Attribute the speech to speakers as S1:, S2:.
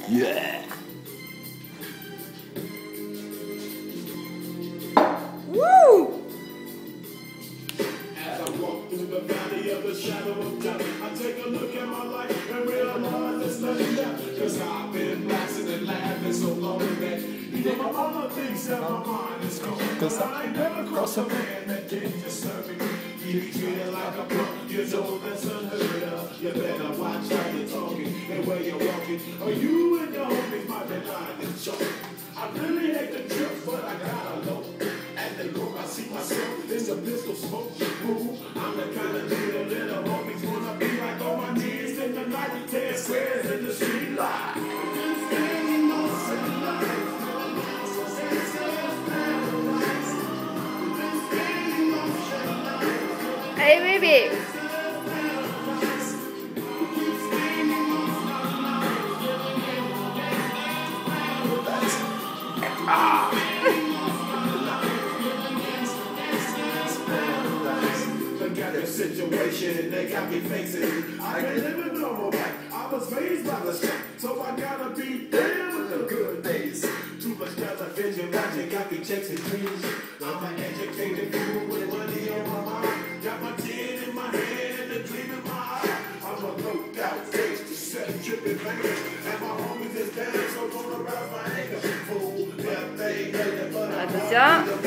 S1: Yeah.
S2: Woo!
S3: As I walk through the valley of the shadow of death, I take a look at my life and realize there's nothing left. Cause I've been blasting and laughing so long that even my mama thinks that my mind is cold. Cause I ain't never crossed a man that didn't disturb me. You be treated like a punk, you're told that's unheard of. You better watch how you're talking and where you're walking, or you and your homies might be lying and choking. I really hate the trip, but I gotta know. At the look, I see myself in the pistol smoke. Ooh, I'm the kind of leader that the homies wanna be like on my knees in the night, 10 squares in the street light.
S2: Hey, baby.
S3: Situation they got me facing. I can't live a normal life. I was raised by the street, so I gotta be there with the good days. Too much television watching got me chasing dreams. I'm an educated fool with money on my mind. Got my tin in my hand and a dream in my eye. I'm a low out face to set tripping fingers. And my homies is down, so gonna rouse my anger. Fool, that thing, but
S2: Atención.